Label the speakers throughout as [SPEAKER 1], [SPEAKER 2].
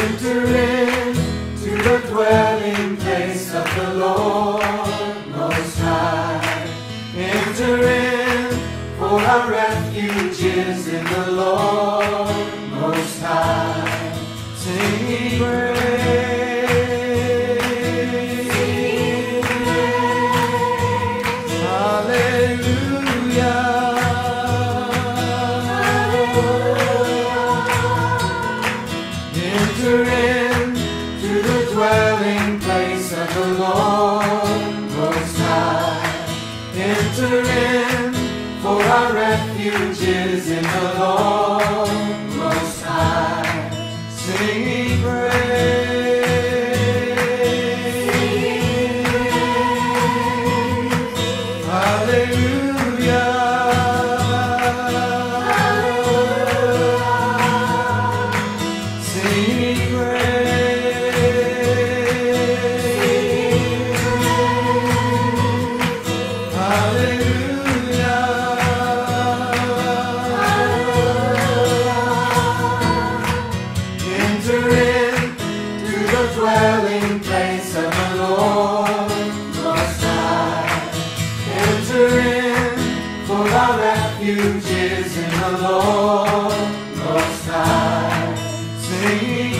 [SPEAKER 1] Enter into the dwelling place of the Lord Most High. Enter in, for our refuge is in the Lord Most High. Singing praise, hallelujah. Enter in to the dwelling place of the Lord Most High. Enter in, for our refuge is in the Lord Most High. Singing praise, hallelujah. Singing praise, hallelujah. Enter in to the dwelling place of the Lord Most High. Enter in, for our refuge is in the Lord Most High. Singing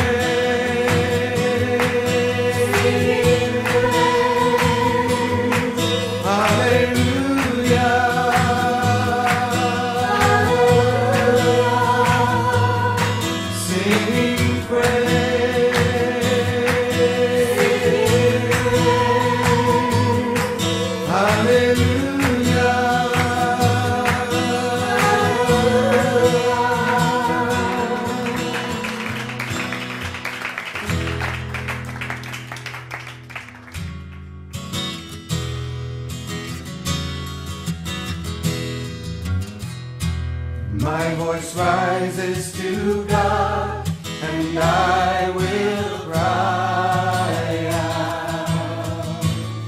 [SPEAKER 1] praise, hallelujah. Singing praise, hallelujah. My voice rises to God, and I will cry out.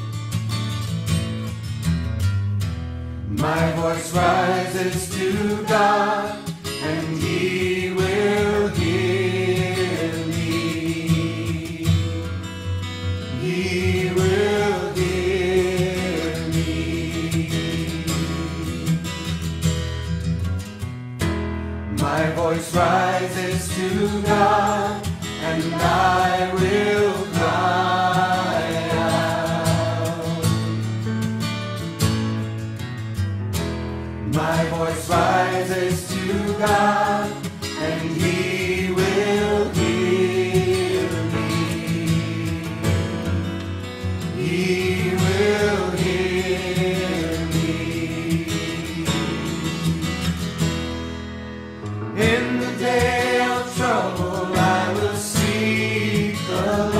[SPEAKER 1] My voice rises to God, and He will hear me. He will hear me. My voice rises to God, and I will cry out. My voice rises to God, and He will hear me. He will hear me. In the day of trouble I will seek the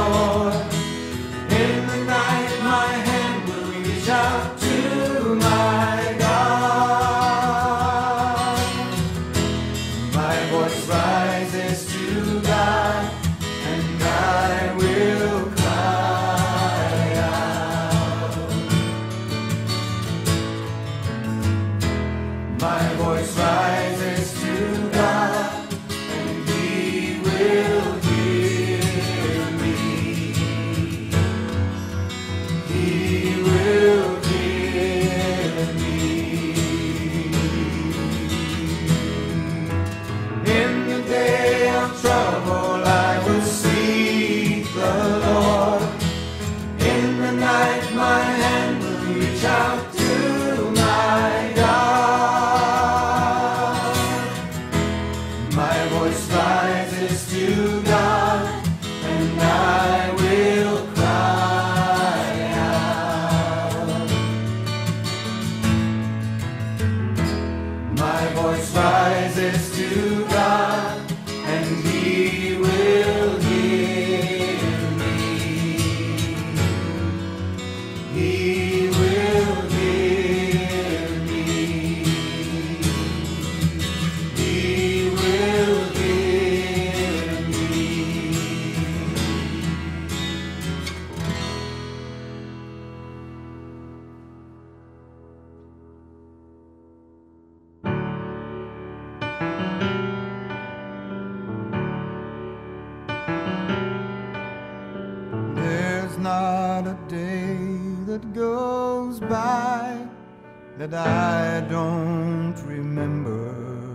[SPEAKER 1] not a day that goes by that I don't remember.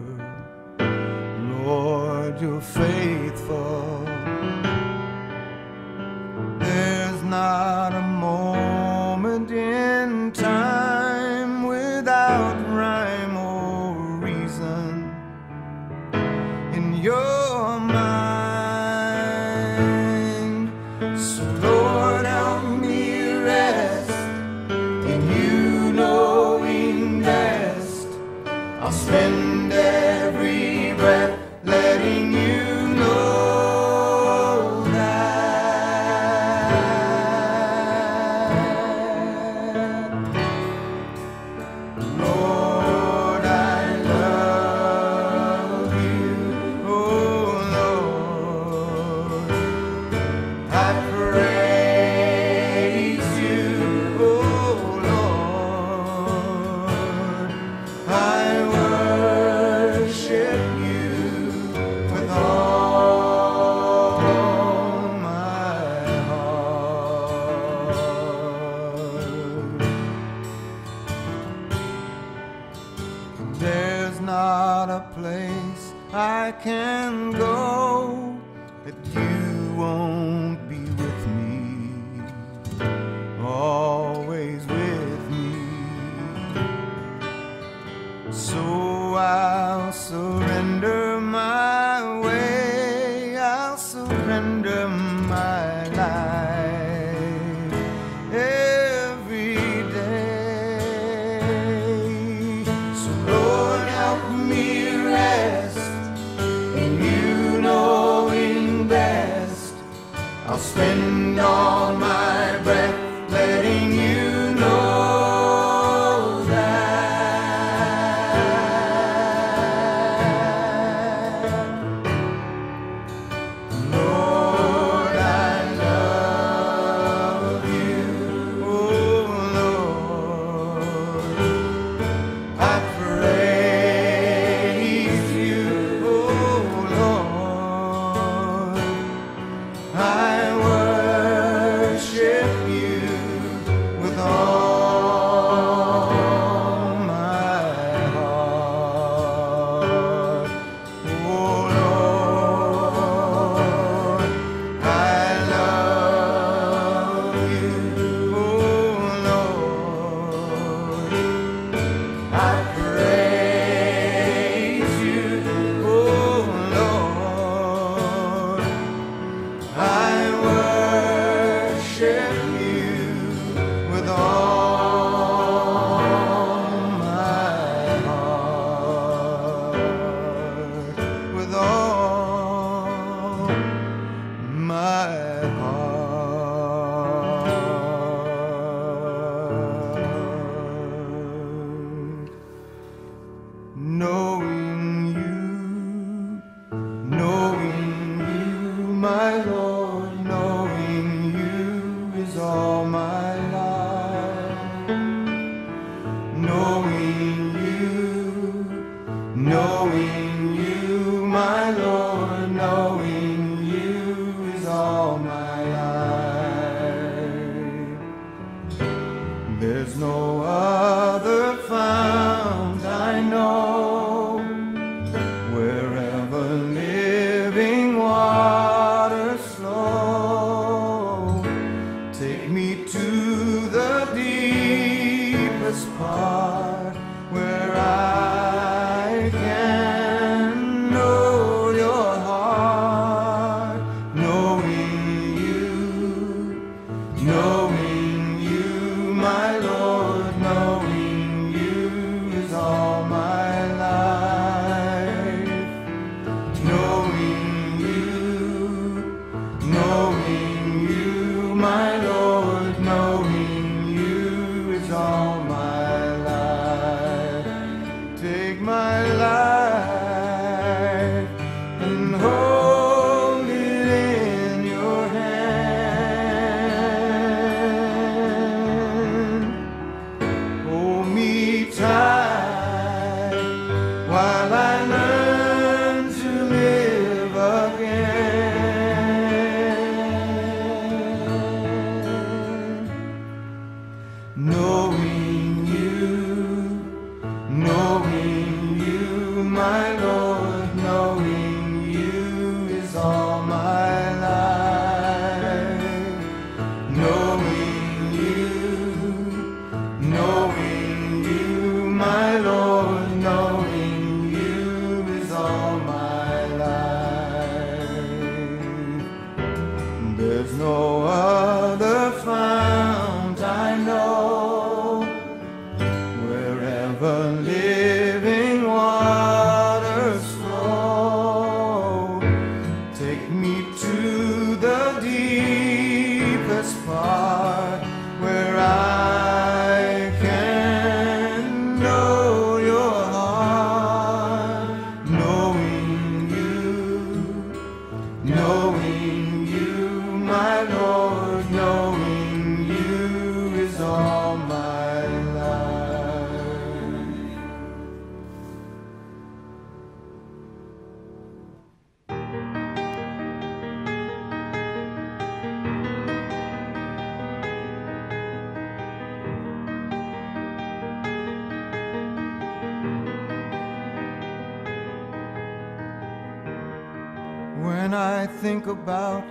[SPEAKER 1] Lord, you're faithful. There's not a moment in time without rhyme or reason in your mind. So Lord, help me rest in you knowing best. I'll spend every breath letting you know that, Lord, I love you. Oh Lord, I praise you. Oh Lord, I worship you with all my heart. There's not a place I can go that you won't be with me, always with me. So I'll surrender my way, I'll surrender my life every day. So Lord, help me rest in you knowing best. I'll spend all my breath letting you know my Lord, knowing you is all my life. Knowing you, my Lord, knowing you is all my life. There's no other fount I know, wherever living waters flow. Take me to the deepest part where I can know your heart. Knowing you, my Lord, knowing you is all my life. Knowing you, my Lord, knowing you is all my life. There's no other fount I know, wherever living waters flow. Take me to the deepest part where I can know your heart. Knowing you, my Lord, knowing you is all my life. When I think about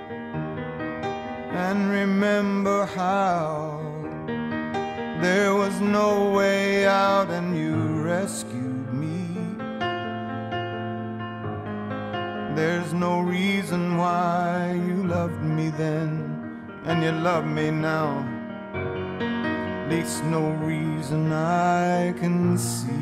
[SPEAKER 1] and remember how there was no way out and you rescued me, there's no reason why you loved me then and you love me now. At least no reason I can see.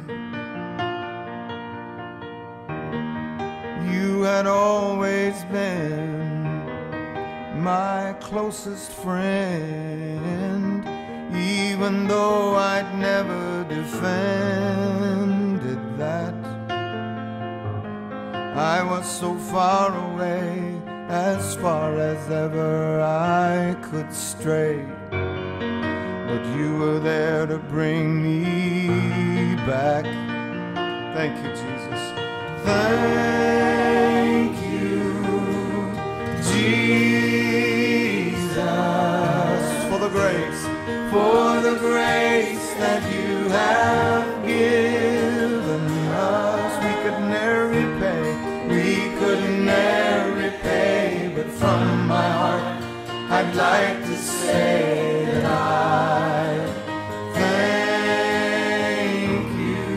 [SPEAKER 1] You had always been my closest friend, even though I'd never defended that. I was so far away, as far as ever I could stray, but you were there to bring me back. Thank you, Jesus. Thank you, Jesus, for the grace that you have given us. We could ne'er repay, but from my heart I'd like to say that I thank you.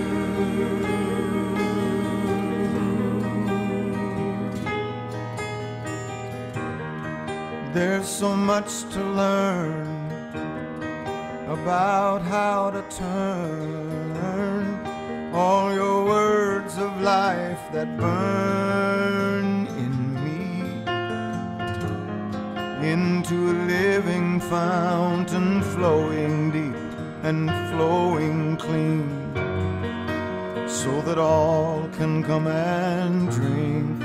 [SPEAKER 1] There's so much to learn about how to turn all your words of life that burn in me into a living fountain, flowing deep and flowing clean, so that all can come and drink.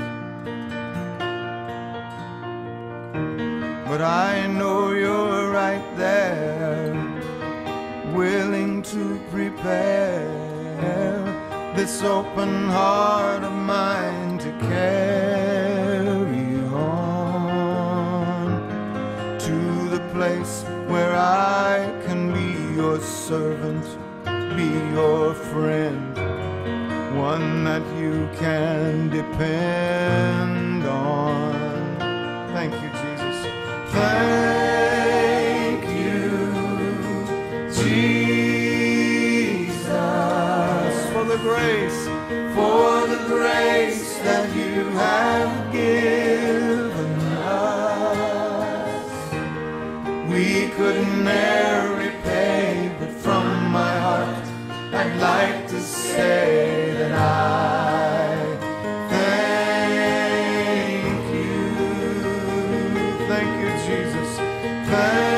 [SPEAKER 1] But I know you're right there, willing to prepare this open heart of mine to carry on to the place where I can be your servant, be your friend, one that you can depend on. Thank you, Jesus. Thank you, Jesus, for the grace that you have given us. We could ne'er repay, but from my heart I'd like to say that I thank you. Thank you, Jesus. Thank